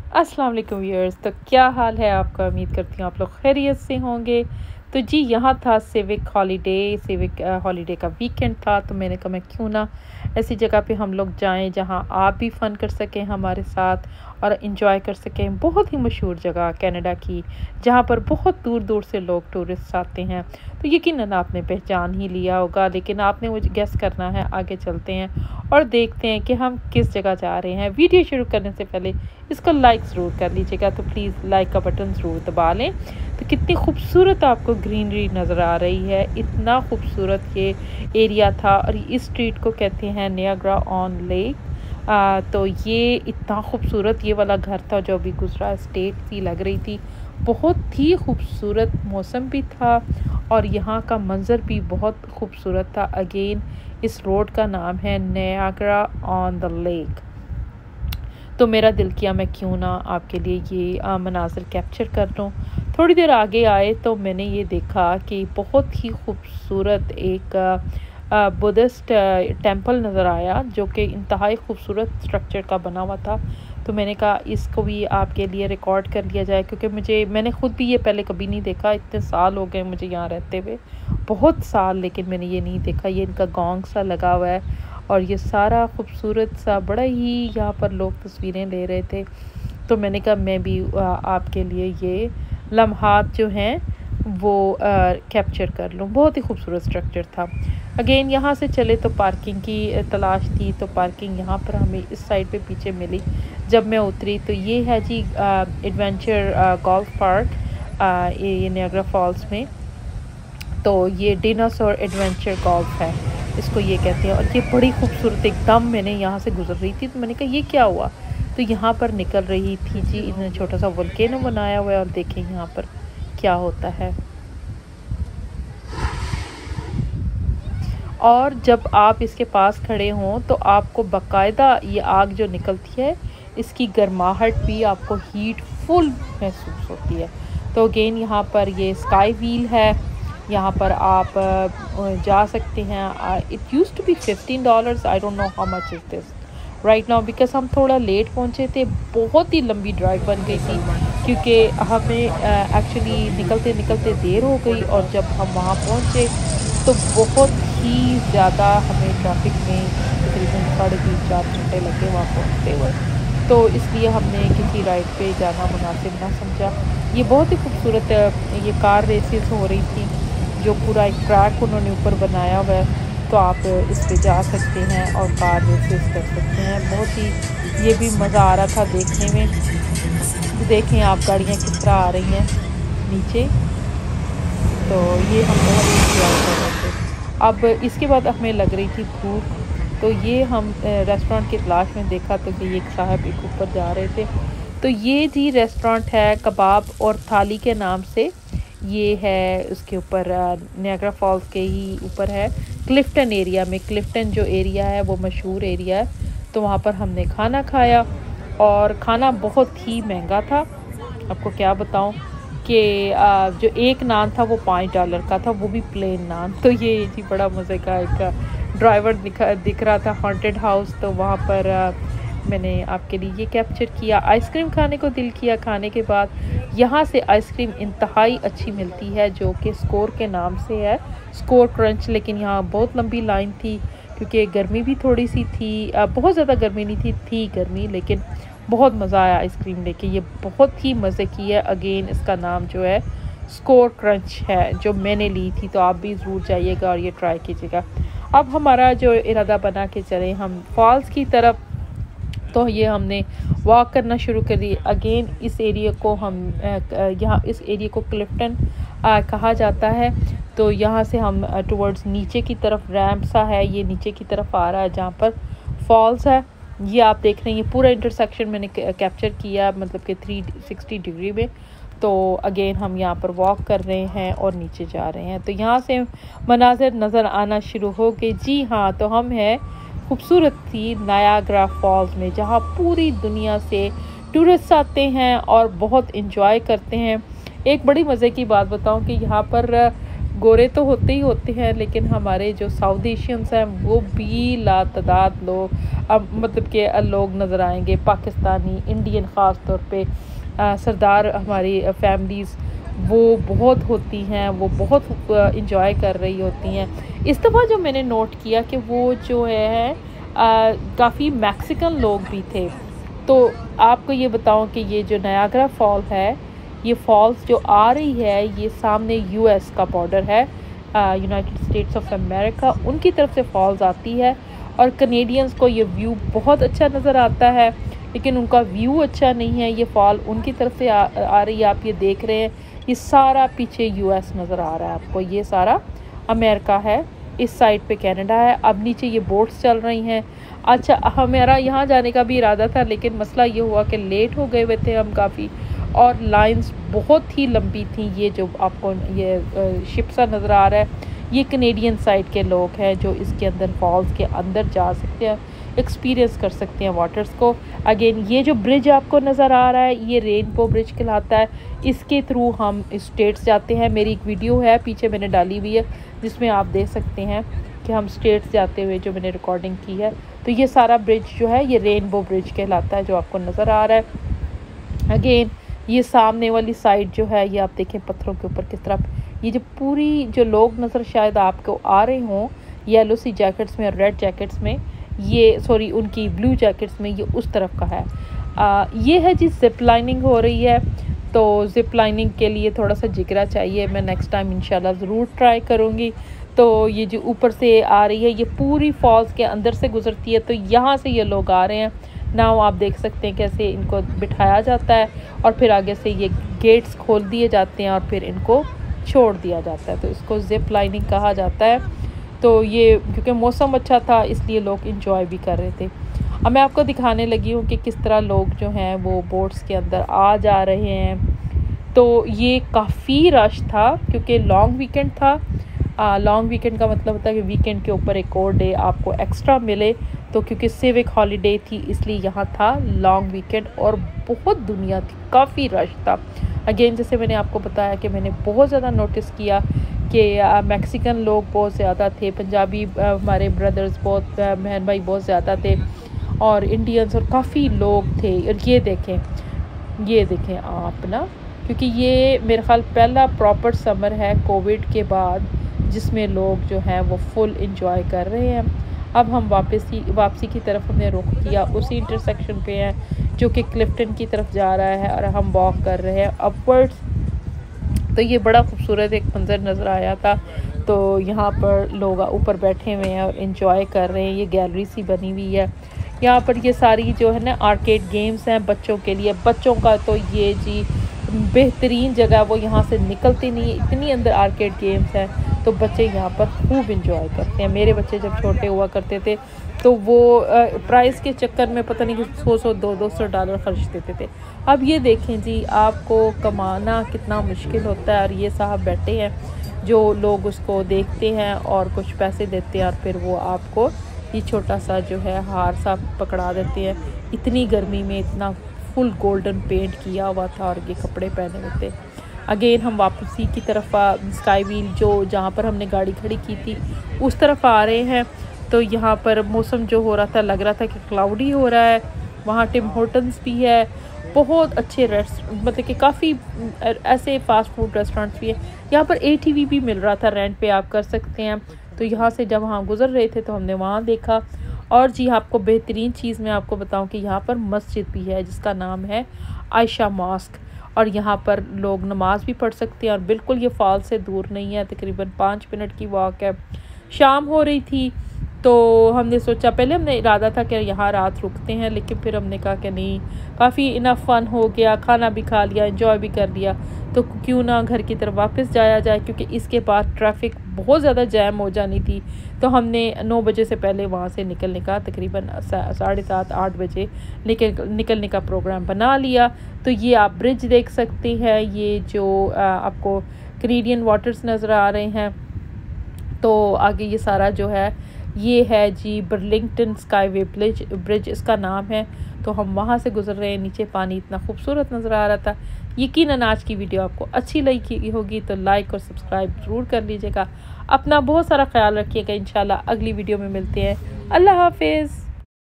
अस्सलाम वालेकुम व्यूअर्स। तो क्या हाल है आपका? उम्मीद करती हूँ आप लोग खैरियत से होंगे। तो जी यहाँ था सिविक हॉलीडे का वीकेंड था, तो मैंने कहा मैं क्यों ना ऐसी जगह पे हम लोग जाएं जहाँ आप भी फ़न कर सकें हमारे साथ और इन्जॉय कर सकें। बहुत ही मशहूर जगह कनाडा की, जहाँ पर बहुत दूर दूर से लोग टूरिस्ट आते हैं। तो यकीनन आपने पहचान ही लिया होगा, लेकिन आपने मुझे गेस करना है। आगे चलते हैं और देखते हैं कि हम किस जगह जा रहे हैं। वीडियो शुरू करने से पहले इसको लाइक ज़रूर कर लीजिएगा, तो प्लीज़ लाइक का बटन ज़रूर दबा लें। तो कितनी खूबसूरत आपको ग्रीनरी नज़र आ रही है, इतना खूबसूरत ये एरिया था। और इस स्ट्रीट को कहते हैं नियाग्रा ऑन लेक। तो ये इतना खूबसूरत ये वाला घर था जो अभी गुजरा, स्टेट सी लग रही थी, बहुत ही खूबसूरत मौसम भी था और यहाँ का मंज़र भी बहुत खूबसूरत था। अगेन इस रोड का नाम है नियाग्रा ऑन द लेक। तो मेरा दिल किया मैं क्यों ना आपके लिए ये मनाज़र कैप्चर कर लूँ। थोड़ी देर आगे आए तो मैंने ये देखा कि बहुत ही खूबसूरत एक बुद्धिस्ट टेंपल नज़र आया, जो कि इंतहाई खूबसूरत स्ट्रक्चर का बना हुआ था। तो मैंने कहा इसको भी आपके लिए रिकॉर्ड कर लिया जाए, क्योंकि मैंने ख़ुद भी ये पहले कभी नहीं देखा। इतने साल हो गए मुझे यहाँ रहते हुए, बहुत साल, लेकिन मैंने ये नहीं देखा। ये इनका गोंग सा लगा हुआ है और ये सारा खूबसूरत सा, बड़ा ही यहाँ पर लोग तस्वीरें ले रहे थे। तो मैंने कहा मैं भी आपके लिए ये लम्हात जो हैं वो कैप्चर कर लूँ। बहुत ही खूबसूरत स्ट्रक्चर था। अगेन यहाँ से चले तो पार्किंग की तलाश थी, तो पार्किंग यहाँ पर हमें इस साइड पे पीछे मिली। जब मैं उतरी तो ये है जी एडवेंचर गोल्फ पार्क, ये नियाग्रा फॉल्स में। तो ये डायनासोर एडवेंचर गोल्फ है, इसको ये कहते हैं। और ये बड़ी खूबसूरत, एकदम मैंने यहाँ से गुजर रही थी तो मैंने कहा ये क्या हुआ। तो यहाँ पर निकल रही थी जी, इन्होंने छोटा सा वोल्केनो बनाया हुआ है और देखें यहाँ पर क्या होता है। और जब आप इसके पास खड़े हों तो आपको बाकायदा ये आग जो निकलती है, इसकी गर्माहट भी आपको हीट फुल महसूस होती है। तो अगेन यहाँ पर ये स्काई व्हील है, यहाँ पर आप जा सकते हैं। It use to be $15। I don't know how much is this right now, because हम थोड़ा लेट पहुँचे थे। बहुत ही लंबी ड्राइव बन गई थी, क्योंकि हमें एक्चुअली निकलते निकलते देर हो गई। और जब हम वहाँ पहुँचे तो बहुत ही ज़्यादा हमें ट्रैफिक में तकरीबन 3.5-4 घंटे लगे वहाँ पहुँचते हुए। तो इसलिए हमने किसी राइड पे जाना मुनासिब ना समझा। ये बहुत ही खूबसूरत ये कार रेसेस हो रही थी, जो पूरा एक ट्रैक उन्होंने ऊपर बनाया हुआ है। तो आप इस पे जा सकते हैं और कार रेसेस कर सकते हैं। बहुत ही ये भी मज़ा आ रहा था देखने में। देखें आप गाड़ियाँ किस तरह आ रही हैं नीचे। तो ये हम बहुत इंजॉय कर रहे थे। अब इसके बाद हमें लग रही थी भूख, तो ये हम रेस्टोरेंट की तलाश में देखा तो कि एक साहब एक ऊपर जा रहे थे। तो ये जी रेस्टोरेंट है कबाब और थाली के नाम से। ये है उसके ऊपर नियाग्रा फॉल्स के ही ऊपर है, क्लिफ्टन एरिया में। क्लिफ्टन जो एरिया है वो मशहूर एरिया है। तो वहाँ पर हमने खाना खाया और खाना बहुत ही महंगा था। आपको क्या बताऊँ कि जो एक नान था वो $5 का था, वो भी प्लेन नान। तो ये जी बड़ा मज़े का एक ड्राइवर दिख रहा था, हॉन्टेड हाउस। तो वहाँ पर मैंने आपके लिए ये कैप्चर किया। आइसक्रीम खाने को दिल किया। खाने के बाद यहाँ से आइसक्रीम इंतहाई अच्छी मिलती है, जो कि स्कोर के नाम से है, स्कोर क्रंच। लेकिन यहाँ बहुत लंबी लाइन थी, क्योंकि गर्मी भी थोड़ी सी थी। बहुत ज़्यादा गर्मी नहीं थी गर्मी, लेकिन बहुत मज़ा आया आइसक्रीम लेके। ये बहुत ही मज़े की है। अगेन इसका नाम जो है स्कोर क्रंच है, जो मैंने ली थी। तो आप भी ज़रूर जाइएगा और ये ट्राई कीजिएगा। अब हमारा जो इरादा बना के चले हम फॉल्स की तरफ, तो ये हमने वॉक करना शुरू कर दी। अगेन इस एरिया को हम यहाँ इस एरिया को क्लिफ्टन कहा जाता है। तो यहाँ से हम टुवर्ड्स नीचे की तरफ रैंप सा है, ये नीचे की तरफ आ रहा है जहाँ पर फॉल्स है। ये आप देख रहे हैं, ये पूरा इंटरसेक्शन मैंने कैप्चर किया, मतलब कि 360 डिग्री में। तो अगेन हम यहाँ पर वॉक कर रहे हैं और नीचे जा रहे हैं। तो यहाँ से मनाज़र नज़र आना शुरू हो गए। जी हाँ, तो हम हैं खूबसूरत सी नायाग्रा फॉल्स में, जहाँ पूरी दुनिया से टूरिस्ट आते हैं और बहुत इंजॉय करते हैं। एक बड़ी मज़े की बात बताऊं कि यहाँ पर गोरे तो होते ही होते हैं, लेकिन हमारे जो साउथ एशियंस हैं वो भी लातादाद लोग अब मतलब के लोग नज़र आएंगे, पाकिस्तानी, इंडियन ख़ास तौर पे सरदार हमारी फैमिलीज़ वो बहुत होती हैं, वो बहुत इंजॉय कर रही होती हैं। इस दफ़ा जो मैंने नोट किया कि वो जो है काफ़ी मैक्सिकन लोग भी थे। तो आपको ये बताऊं कि ये जो नायाग्रा फॉल है, ये फॉल्स जो आ रही है ये सामने यूएस का बॉर्डर है, यूनाइटेड स्टेट्स ऑफ अमेरिका, उनकी तरफ से फॉल्स आती है और कनेडियंस को ये व्यू बहुत अच्छा नज़र आता है, लेकिन उनका व्यू अच्छा नहीं है। ये फॉल उनकी तरफ से आ रही है, आप ये देख रहे हैं, ये सारा पीछे यूएस नज़र आ रहा है आपको, ये सारा अमेरिका है, इस साइड पे कनाडा है। अब नीचे ये बोट्स चल रही हैं। अच्छा, हमारा यहाँ जाने का भी इरादा था, लेकिन मसला ये हुआ कि लेट हो गए हुए थे हम काफ़ी, और लाइंस बहुत ही लंबी थी। ये जो आपको ये शिप सा नज़र आ रहा है, ये कनेडियन साइड के लोग हैं जो इसके अंदर फॉल्स के अंदर जा सकते हैं, एक्सपीरियंस कर सकते हैं वाटर्स को। अगेन ये जो ब्रिज आपको नज़र आ रहा है ये रेनबो ब्रिज कहलाता है, इसके थ्रू हम स्टेट्स जाते हैं। मेरी एक वीडियो है पीछे मैंने डाली हुई है जिसमें आप देख सकते हैं कि हम स्टेट्स जाते हुए जो मैंने रिकॉर्डिंग की है। तो ये सारा ब्रिज जो है ये रेनबो ब्रिज कहलाता है जो आपको नज़र आ रहा है। अगेन ये सामने वाली साइड जो है ये आप देखें पत्थरों के ऊपर किस तरह, ये जो पूरी जो लोग नज़र शायद आपको आ रहे हों येलो सी जैकेट्स में और रेड जैकेट्स में, ये सॉरी उनकी ब्लू जैकेट्स में, ये उस तरफ का है। ये है जी जिप लाइनिंग हो रही है। तो जिप लाइनिंग के लिए थोड़ा सा जिगरा चाहिए, मैं नेक्स्ट टाइम इंशाल्लाह ज़रूर ट्राई करूँगी। तो ये जो ऊपर से आ रही है ये पूरी फॉल्स के अंदर से गुजरती है, तो यहाँ से ये लोग आ रहे हैं ना, आप देख सकते हैं कैसे इनको बिठाया जाता है और फिर आगे से ये गेट्स खोल दिए जाते हैं और फिर इनको छोड़ दिया जाता है, तो इसको जिप लाइनिंग कहा जाता है। तो ये क्योंकि मौसम अच्छा था इसलिए लोग इंजॉय भी कर रहे थे। अब मैं आपको दिखाने लगी हूँ कि किस तरह लोग जो हैं वो बोट्स के अंदर आ जा रहे हैं। तो ये काफ़ी रश था क्योंकि लॉन्ग वीकेंड था। लॉन्ग वीकेंड का मतलब होता है कि वीकेंड के ऊपर एक और डे आपको एक्स्ट्रा मिले, तो क्योंकि सिविक हॉलीडे थी इसलिए यहाँ था लॉन्ग वीकेंड और बहुत दुनिया थी, काफ़ी रश था। अगेन जैसे मैंने आपको बताया कि मैंने बहुत ज़्यादा नोटिस किया कि मैक्सिकन लोग बहुत ज़्यादा थे, पंजाबी हमारे ब्रदर्स बहुत बहन भाई बहुत ज़्यादा थे, और इंडियंस और काफ़ी लोग थे। और ये देखें आप ना, क्योंकि ये मेरे ख्याल पहला प्रॉपर समर है कोविड के बाद जिसमें लोग जो हैं वो फुल इंजॉय कर रहे हैं। अब हम वापसी की तरफ हमने रुख किया, उसी इंटरसेक्शन पे हैं जो कि क्लिफ्टन की तरफ जा रहा है और हम वॉक कर रहे हैं अपवर्ड्स। तो ये बड़ा खूबसूरत एक मंज़र नज़र आया था। तो यहाँ पर लोग ऊपर बैठे हुए हैं और इन्जॉय कर रहे हैं, ये गैलरी सी बनी हुई है। यहाँ पर ये सारी जो है ना आर्केड गेम्स हैं बच्चों के लिए। बच्चों का तो ये जी बेहतरीन जगह, वो यहाँ से निकलते नहीं, इतनी अंदर आर्केड गेम्स हैं, तो बच्चे यहाँ पर खूब इंजॉय करते हैं। मेरे बच्चे जब छोटे हुआ करते थे तो वो प्राइस के चक्कर में पता नहीं कि 100 200 डॉलर खर्च देते थे। अब ये देखें जी, आपको कमाना कितना मुश्किल होता है, और ये साहब बैठे हैं जो लोग उसको देखते हैं और कुछ पैसे देते हैं और फिर वो आपको ये छोटा सा जो है हार सा पकड़ा देते हैं। इतनी गर्मी में इतना फुल गोल्डन पेंट किया हुआ था और ये कपड़े पहने हुए थे। अगेन हम वापसी की तरफ स्काई व्हील जो जहाँ पर हमने गाड़ी खड़ी की थी उस तरफ आ रहे हैं। तो यहाँ पर मौसम जो हो रहा था, लग रहा था कि क्लाउडी हो रहा है। वहाँ टिम होटल्स भी है, बहुत अच्छे मतलब कि काफ़ी ऐसे फास्ट फूड रेस्टोरेंट्स भी है। यहाँ पर ATV भी मिल रहा था, रेंट पे आप कर सकते हैं। तो यहाँ से जब वहाँ गुजर रहे थे तो हमने वहाँ देखा। और जी आपको बेहतरीन चीज़ मैं आपको बताऊँ कि यहाँ पर मस्जिद भी है जिसका नाम है आयशा मॉस्क, और यहाँ पर लोग नमाज भी पढ़ सकते हैं और बिल्कुल ये फॉल से दूर नहीं है, तकरीबन 5 मिनट की वॉक है। शाम हो रही थी तो हमने सोचा, पहले हमने इरादा था कि यहाँ रात रुकते हैं, लेकिन फिर हमने कहा कि नहीं, काफ़ी इनफ फन हो गया, खाना भी खा लिया, एंजॉय भी कर लिया, तो क्यों ना घर की तरफ वापस जाया जाए, क्योंकि इसके बाद ट्रैफिक बहुत ज़्यादा जैम हो जानी थी। तो हमने 9 बजे से पहले वहाँ से निकलने का, तकरीबन 7:30 8 बजे निकलने का प्रोग्राम बना लिया। तो ये आप ब्रिज देख सकते हैं, ये जो आपको कैनेडियन वाटर्स नज़र आ रहे हैं। तो आगे ये सारा जो है ये है जी बर्लिंगटन स्काईवे ब्रिज इसका नाम है। तो हम वहाँ से गुजर रहे हैं, नीचे पानी इतना खूबसूरत नज़र आ रहा था। यकीनन आज की वीडियो आपको अच्छी लगी होगी तो लाइक और सब्सक्राइब ज़रूर कर लीजिएगा। अपना बहुत सारा ख्याल रखिएगा। इंशाल्लाह अगली वीडियो में मिलते हैं। अल्लाह हाफिज़।